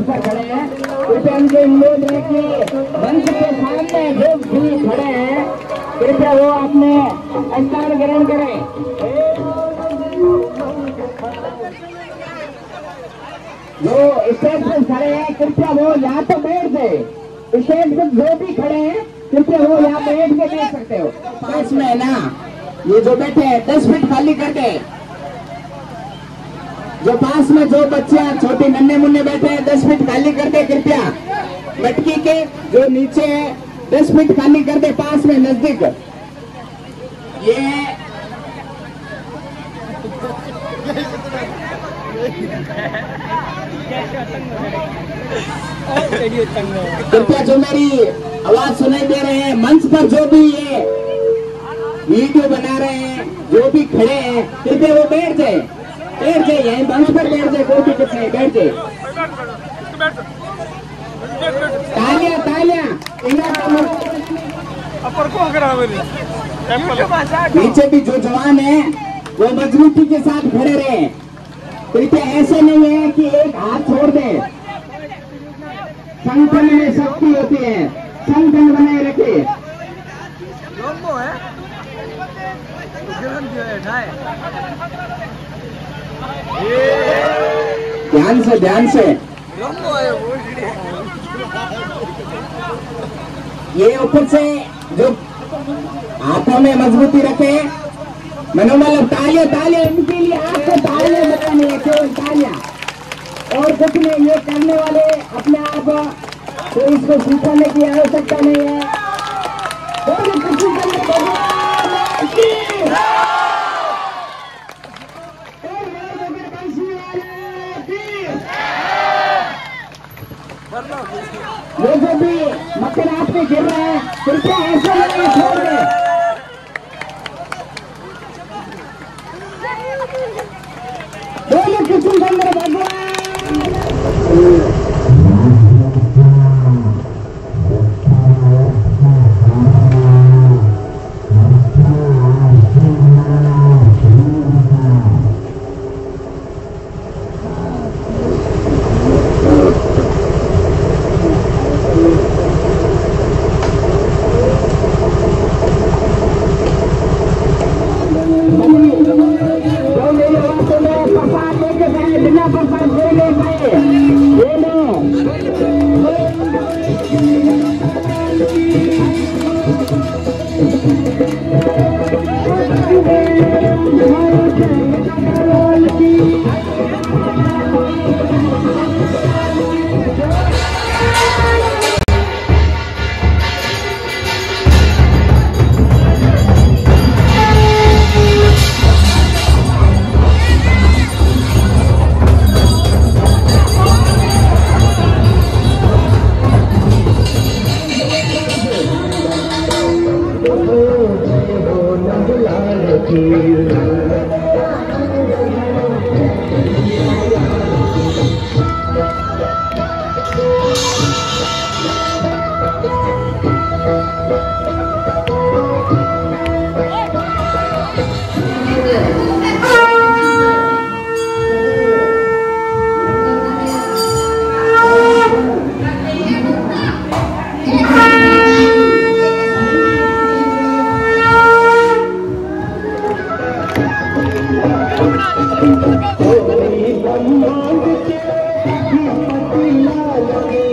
मंच पर खड़े हैं, कृपया उनके अनुरोध है कि मंच के सामने जो भी खड़े हैं कृपया वो अपने स्थान ग्रहण करें। जो स्टेज पर खड़े हैं कृपया वो यहाँ तो बैठ जाए। स्टेज पर जो भी खड़े हैं कृपया वो यहाँ बैठ के देख सकते हो। पास में है ना, ये जो बैठे हैं 10 फीट खाली करके, जो पास में जो बच्चे छोटे नन्हे मुन्ने बैठे हैं 10 फीट खाली कर दे कृपया। मटकी के जो नीचे है 10 फीट खाली कर दे पास में नजदीक। ये कृपया जो मेरी आवाज सुनाई दे रहे हैं, मंच पर जो भी ये वीडियो बना रहे हैं, जो भी खड़े हैं कृपया वो बैठ जाए, यहीं मंच पर बैठ जाए। कोई भी कुछ नहीं, बैठ जाए। तालियां तालियां। नीचे भी जो जवान है वो मजबूती के साथ खड़े रहे। कृपया ऐसे नहीं है कि एक हाथ छोड़ दे। संगठन में शक्ति होती है, संगठन बनाए रखे। ध्यान से ध्यान से। ये ऊपर से जो हाथों में मजबूती रखे, मनोबल। तालियां तालियां इनके लिए, आपको तालियां लगानी है, केवल तालियां और कुछ नहीं। ये करने वाले अपने आप, तो इसको सिखाने की आवश्यकता नहीं है। ये जो भी मकर आप पे गिर रहे हैं कृपया ऐसे नहीं छोड़ दे। बोलो कृष्ण चंद्र भगवान। कोई ब्रह्मांड के